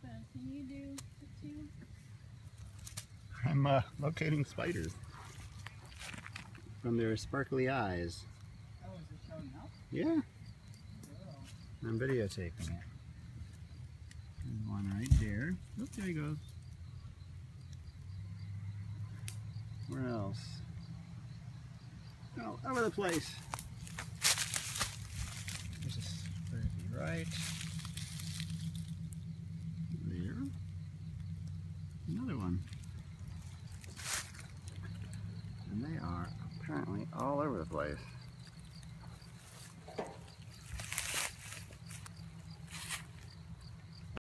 Can you do it too? I'm locating spiders from their sparkly eyes. Oh, is it showing up? Yeah, Oh. I'm videotaping it. There's one right there. Oh, there he goes. Where else? Oh, over the place. There's this right there. Another one. And they are apparently all over the place.